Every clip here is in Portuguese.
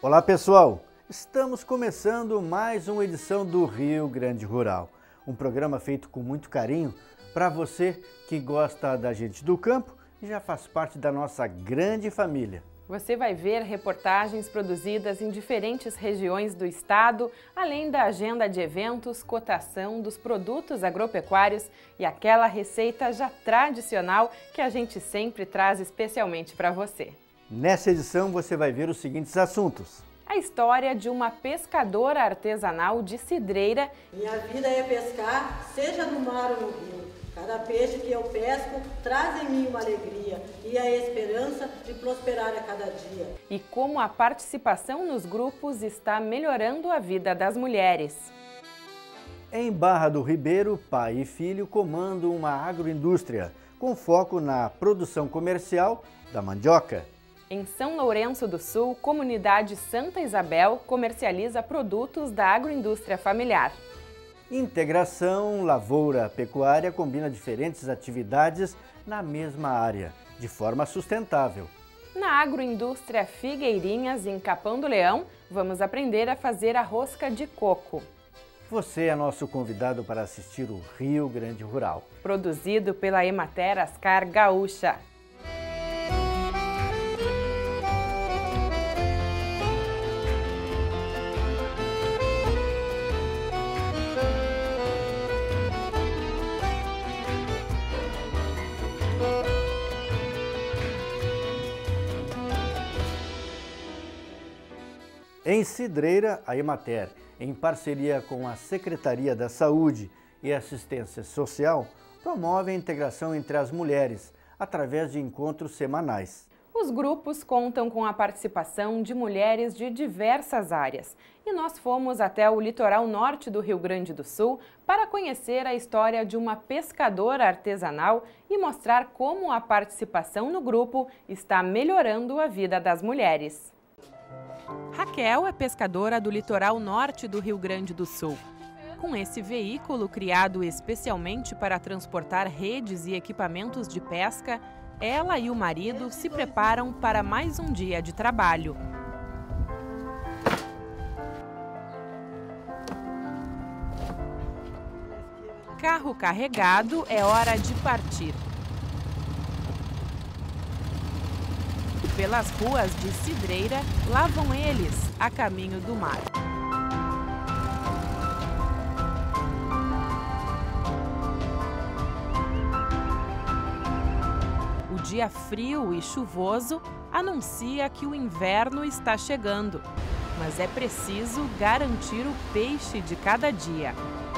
Olá pessoal, estamos começando mais uma edição do Rio Grande Rural, um programa feito com muito carinho para você que gosta da gente do campo e já faz parte da nossa grande família. Você vai ver reportagens produzidas em diferentes regiões do estado, além da agenda de eventos, cotação dos produtos agropecuários e aquela receita já tradicional que a gente sempre traz especialmente para você. Nessa edição você vai ver os seguintes assuntos. A história de uma pescadora artesanal de Cidreira. Minha vida é pescar, seja no mar ou no rio. Cada peixe que eu pesco traz em mim uma alegria e a esperança de prosperar a cada dia. E como a participação nos grupos está melhorando a vida das mulheres. Em Barra do Ribeiro, pai e filho comandam uma agroindústria com foco na produção comercial da mandioca. Em São Lourenço do Sul, comunidade Santa Isabel comercializa produtos da agroindústria familiar. Integração lavoura-pecuária combina diferentes atividades na mesma área, de forma sustentável. Na agroindústria Figueirinhas, em Capão do Leão, vamos aprender a fazer a rosca de coco. Você é nosso convidado para assistir o Rio Grande Rural. Produzido pela Emater Ascar Gaúcha. Em Cidreira, a Emater, em parceria com a Secretaria da Saúde e Assistência Social, promove a integração entre as mulheres, através de encontros semanais. Os grupos contam com a participação de mulheres de diversas áreas. E nós fomos até o litoral norte do Rio Grande do Sul para conhecer a história de uma pescadora artesanal e mostrar como a participação no grupo está melhorando a vida das mulheres. Raquel é pescadora do litoral norte do Rio Grande do Sul. Com esse veículo criado especialmente para transportar redes e equipamentos de pesca, ela e o marido se preparam para mais um dia de trabalho. Carro carregado, é hora de partir. Pelas ruas de Cidreira, lá vão eles, a caminho do mar. O dia frio e chuvoso anuncia que o inverno está chegando, mas é preciso garantir o peixe de cada dia.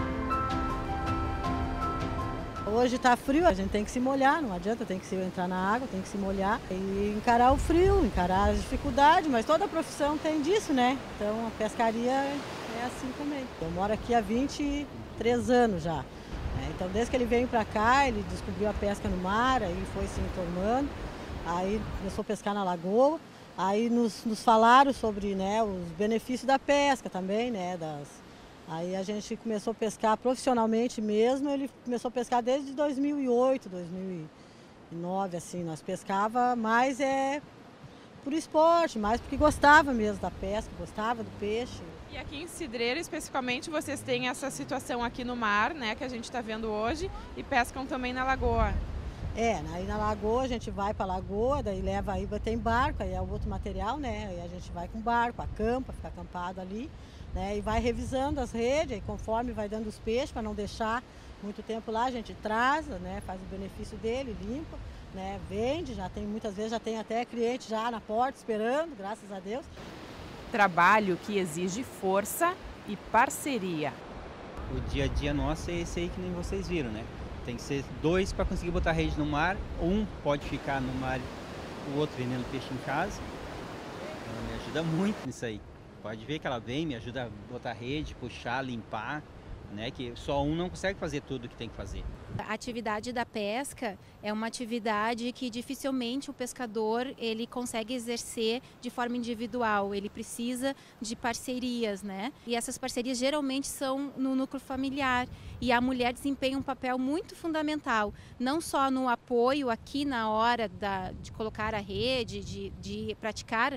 Hoje está frio, a gente tem que se molhar, não adianta, tem que se entrar na água, tem que se molhar e encarar o frio, encarar as dificuldades, mas toda profissão tem disso, né? Então a pescaria é assim também. Eu moro aqui há 23 anos já. Então desde que ele veio para cá, ele descobriu a pesca no mar, aí foi se informando, aí começou a pescar na lagoa, aí nos falaram sobre, né, os benefícios da pesca também, né, Aí a gente começou a pescar profissionalmente mesmo, ele começou a pescar desde 2008, 2009, assim, nós pescava mais por esporte, mais porque gostava mesmo da pesca, gostava do peixe. E aqui em Cidreira, especificamente, vocês têm essa situação aqui no mar, né, que a gente está vendo hoje, e pescam também na lagoa. Aí na lagoa a gente vai para a lagoa, daí leva aí, tem barco, aí é o outro material, né, aí a gente vai com barco, acampa, fica acampado ali. Né, e vai revisando as redes, e conforme vai dando os peixes, para não deixar muito tempo lá, a gente traz, né, faz o benefício dele, limpa, né, vende, muitas vezes já tem até cliente já na porta esperando, graças a Deus. Trabalho que exige força e parceria. O dia a dia nosso é esse aí que nem vocês viram, né? Tem que ser dois para conseguir botar rede no mar, um pode ficar no mar, o outro vendendo peixe em casa. Ela me ajuda muito nisso aí. Pode ver que ela vem, me ajuda a botar rede, puxar, limpar, né? Que só um não consegue fazer tudo o que tem que fazer. A atividade da pesca é uma atividade que dificilmente o pescador ele consegue exercer de forma individual. Ele precisa de parcerias, né? E essas parcerias geralmente são no núcleo familiar. E a mulher desempenha um papel muito fundamental, não só no apoio aqui na hora de colocar a rede, de praticar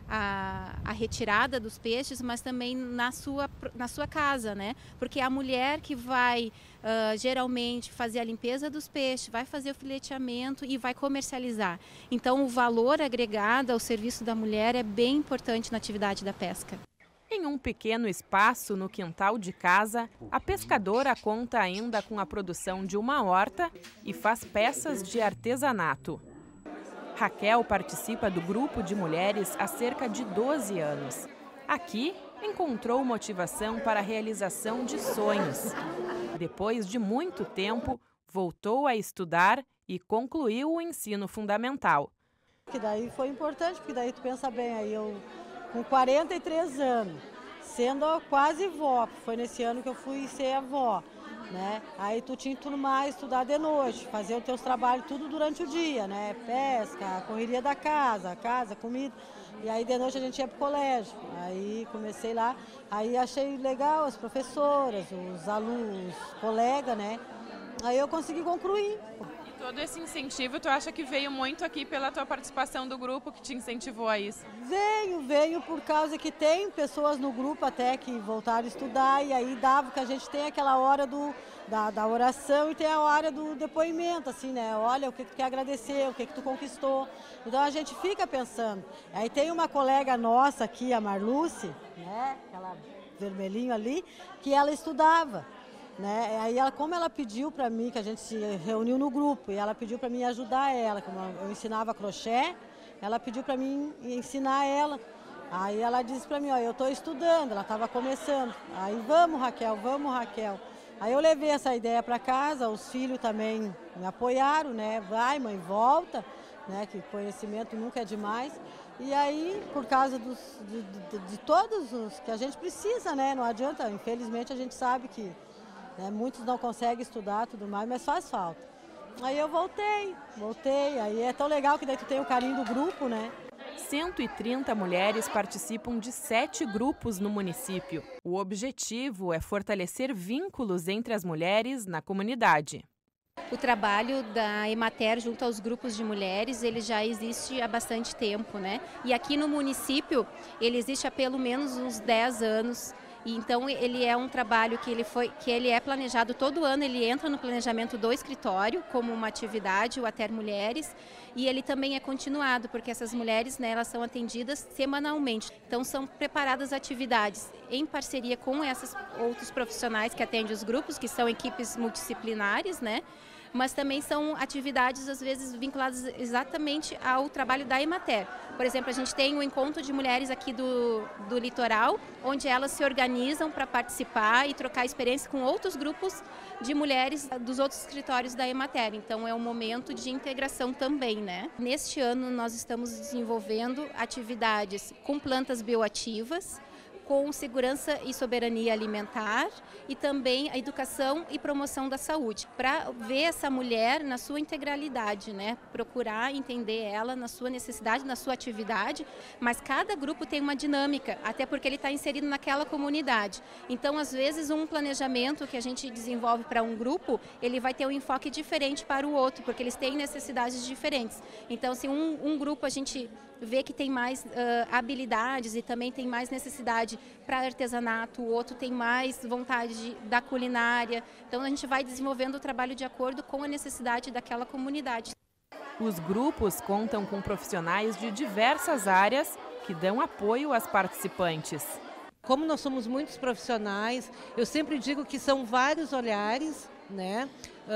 a retirada dos peixes, mas também na sua casa, né? Porque a mulher que vai geralmente fazer a limpeza dos peixes, vai fazer o fileteamento e vai comercializar. Então o valor agregado ao serviço da mulher é bem importante na atividade da pesca. Em um pequeno espaço no quintal de casa, a pescadora conta ainda com a produção de uma horta e faz peças de artesanato. Raquel participa do grupo de mulheres há cerca de 12 anos. Aqui, encontrou motivação para a realização de sonhos. Depois de muito tempo, voltou a estudar e concluiu o ensino fundamental. Que daí foi importante, porque daí tu pensa bem, aí eu com 43 anos, sendo quase vó, foi nesse ano que eu fui ser avó, né? Aí tu tinha tudo mais, estudar de noite, fazer os teus trabalhos tudo durante o dia, né? Pesca, correria da casa, comida. E aí de noite a gente ia pro colégio. Aí comecei lá, aí achei legal as professoras, os alunos, os colegas, né? Aí eu consegui concluir. Todo esse incentivo, tu acha que veio muito aqui pela tua participação do grupo que te incentivou a isso? Veio por causa que tem pessoas no grupo até que voltaram a estudar e aí dava que a gente tem aquela hora da oração e tem a hora do depoimento, assim, né? Olha o que tu quer agradecer, o que tu conquistou. Então a gente fica pensando. Aí tem uma colega nossa aqui, a Marluce, né? Aquela vermelhinho ali, que ela estudava. Né? Aí como ela pediu para mim, que a gente se reuniu no grupo, e ela pediu para mim ajudar ela, como eu ensinava crochê, ela pediu para mim ensinar ela. Aí ela disse para mim, ó, eu estou estudando, ela estava começando. Aí vamos Raquel. Aí eu levei essa ideia para casa, os filhos também me apoiaram, né? Vai mãe, volta, né? Que conhecimento nunca é demais. E aí, por causa de todos os que a gente precisa, né? Não adianta, infelizmente a gente sabe que muitos não conseguem estudar tudo mais, mas faz falta. Aí eu voltei, aí é tão legal que daí tu tem o carinho do grupo, né? 130 mulheres participam de 7 grupos no município. O objetivo é fortalecer vínculos entre as mulheres na comunidade. O trabalho da Emater junto aos grupos de mulheres, ele já existe há bastante tempo, né? E aqui no município, ele existe há pelo menos uns 10 anos. E então ele é um trabalho que ele é planejado todo ano, ele entra no planejamento do escritório como uma atividade, o Ater Mulheres, e ele também é continuado, porque essas mulheres, né, elas são atendidas semanalmente. Então são preparadas atividades em parceria com esses outros profissionais que atendem os grupos, que são equipes multidisciplinares, né? Mas também são atividades, às vezes, vinculadas exatamente ao trabalho da Emater. Por exemplo, a gente tem um encontro de mulheres aqui do litoral, onde elas se organizam para participar e trocar experiência com outros grupos de mulheres dos outros escritórios da Emater. Então, é um momento de integração também, né? Neste ano, nós estamos desenvolvendo atividades com plantas bioativas, com segurança e soberania alimentar e também a educação e promoção da saúde, para ver essa mulher na sua integralidade, né? Procurar entender ela na sua necessidade, na sua atividade, mas cada grupo tem uma dinâmica, até porque ele está inserido naquela comunidade. Então, às vezes, um planejamento que a gente desenvolve para um grupo, ele vai ter um enfoque diferente para o outro, porque eles têm necessidades diferentes. Então, se um grupo a gente vê que tem mais habilidades e também tem mais necessidade para artesanato, o outro tem mais vontade da culinária. Então a gente vai desenvolvendo o trabalho de acordo com a necessidade daquela comunidade. Os grupos contam com profissionais de diversas áreas que dão apoio às participantes. Como nós somos muitos profissionais, eu sempre digo que são vários olhares, né,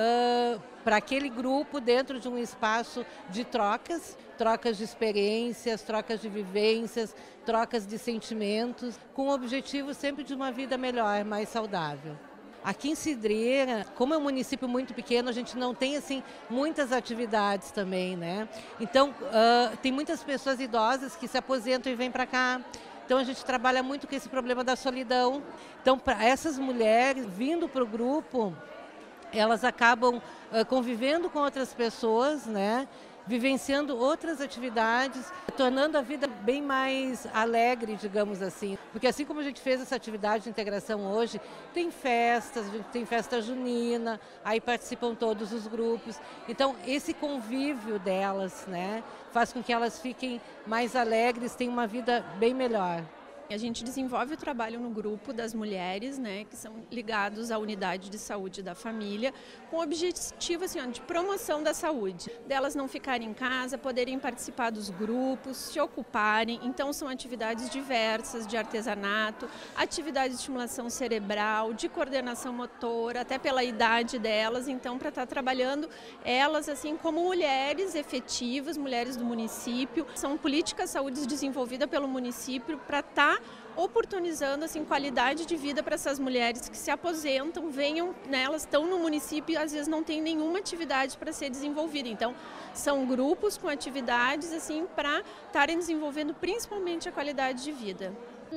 para aquele grupo dentro de um espaço de trocas de experiências, trocas de vivências, trocas de sentimentos, com o objetivo sempre de uma vida melhor, mais saudável. Aqui em Cidreira, como é um município muito pequeno, a gente não tem assim muitas atividades também, né? Então, tem muitas pessoas idosas que se aposentam e vêm para cá. Então a gente trabalha muito com esse problema da solidão. Então, para essas mulheres vindo para o grupo, elas acabam convivendo com outras pessoas, né? vivenciando outras atividades, tornando a vida bem mais alegre, digamos assim. Porque assim como a gente fez essa atividade de integração hoje, tem festas, a gente tem festa junina, aí participam todos os grupos. Então, esse convívio delas, né, faz com que elas fiquem mais alegres, tenham uma vida bem melhor. A gente desenvolve o trabalho no grupo das mulheres, né, que são ligados à unidade de saúde da família, com o objetivo assim, de promoção da saúde, delas não ficarem em casa, poderem participar dos grupos, se ocuparem. Então são atividades diversas de artesanato, atividades de estimulação cerebral, de coordenação motora, até pela idade delas, então para estar trabalhando elas assim como mulheres efetivas, mulheres do município. São políticas de saúde desenvolvidas pelo município para estar oportunizando assim, qualidade de vida para essas mulheres que se aposentam, venham, né, elas estão no município e às vezes não tem nenhuma atividade para ser desenvolvida. Então, são grupos com atividades assim, para estarem desenvolvendo principalmente a qualidade de vida.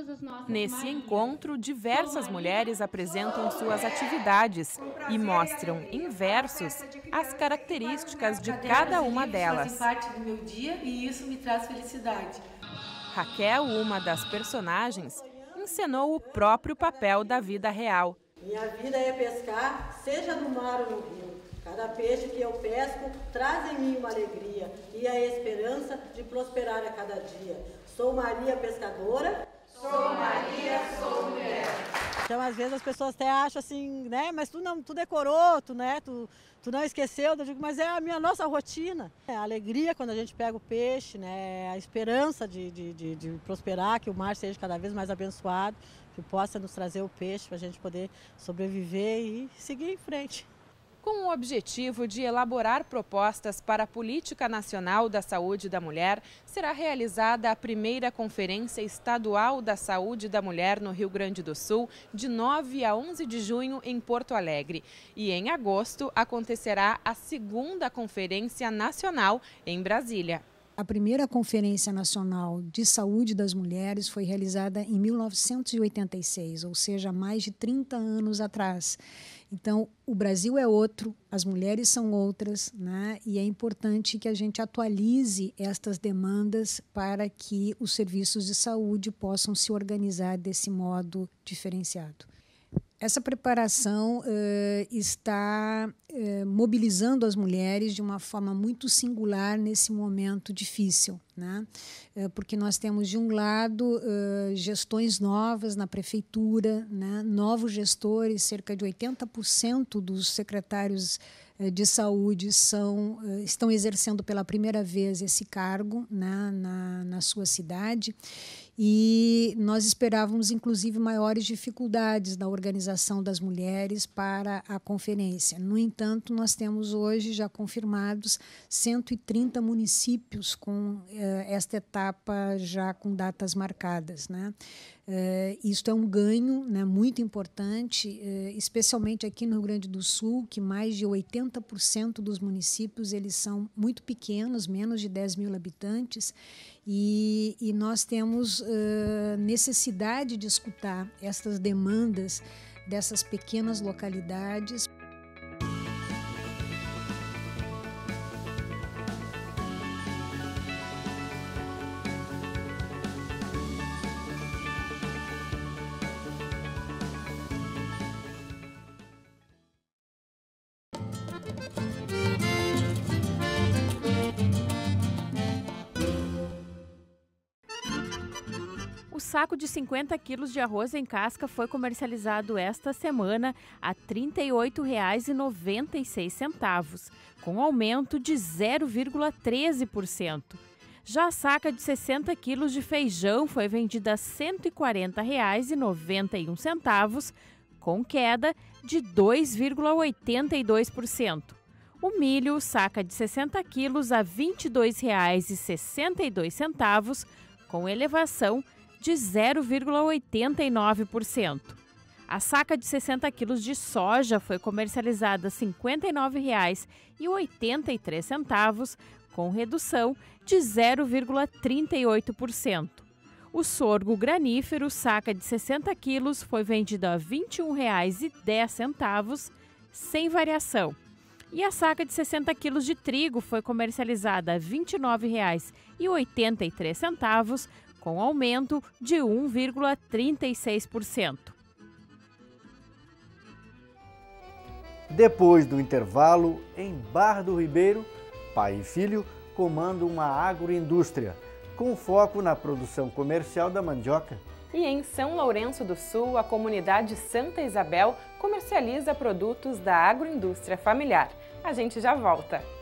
Nesse encontro, diversas mulheres apresentam suas atividades e mostram em versos as características de cada uma delas. Fazem parte do meu dia e isso me traz felicidade. Raquel, uma das personagens, encenou o próprio papel da vida real. Minha vida é pescar, seja no mar ou no rio. Cada peixe que eu pesco traz em mim uma alegria e a esperança de prosperar a cada dia. Sou Maria pescadora. Sou Maria, sou mulher. Então, às vezes, as pessoas até acham assim, né? Mas tu decorou, tu não esqueceu. Eu digo, mas é a nossa rotina. É a alegria quando a gente pega o peixe, né? A esperança de prosperar, que o mar seja cada vez mais abençoado, que possa nos trazer o peixe para a gente poder sobreviver e seguir em frente. Com o objetivo de elaborar propostas para a Política Nacional da Saúde da Mulher, será realizada a primeira Conferência Estadual da Saúde da Mulher no Rio Grande do Sul, de 9 a 11 de junho em Porto Alegre. E em agosto acontecerá a segunda Conferência Nacional em Brasília. A primeira Conferência Nacional de Saúde das Mulheres foi realizada em 1986, ou seja, há mais de 30 anos atrás. Então, o Brasil é outro, as mulheres são outras, né? E é importante que a gente atualize estas demandas para que os serviços de saúde possam se organizar desse modo diferenciado. Essa preparação está mobilizando as mulheres de uma forma muito singular nesse momento difícil, né? Porque nós temos, de um lado, gestões novas na prefeitura, né? Novos gestores, cerca de 80% dos secretários de saúde estão exercendo pela primeira vez esse cargo, né, na sua cidade. E nós esperávamos, inclusive, maiores dificuldades na organização das mulheres para a conferência. No entanto, nós temos hoje já confirmados 130 municípios com esta etapa já com datas marcadas, né? Isto é um ganho, né, muito importante, especialmente aqui no Rio Grande do Sul, que mais de 80% dos municípios eles são muito pequenos, menos de 10 mil habitantes, e nós temos necessidade de escutar estas demandas dessas pequenas localidades. O saco de 50 quilos de arroz em casca foi comercializado esta semana a R$ 38,96, com aumento de 0,13%. Já a saca de 60 quilos de feijão foi vendida a R$ 140,91, com queda de 2,82%. O milho, saca de 60 quilos, a R$ 22,62, com elevação de 0,89%. A saca de 60 quilos de soja foi comercializada a R$ 59,83, com redução de 0,38%. O sorgo granífero, saca de 60 quilos, foi vendido a R$ 21,10, sem variação. E a saca de 60 quilos de trigo foi comercializada a R$ 29,83, com aumento de 1,36%. Depois do intervalo, em Barra do Ribeiro, pai e filho comandam uma agroindústria, com foco na produção comercial da mandioca. E em São Lourenço do Sul, a comunidade Santa Isabel comercializa produtos da agroindústria familiar. A gente já volta!